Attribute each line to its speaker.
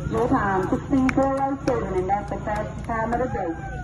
Speaker 1: Your time, 16:407, and that's the fastest time of the day.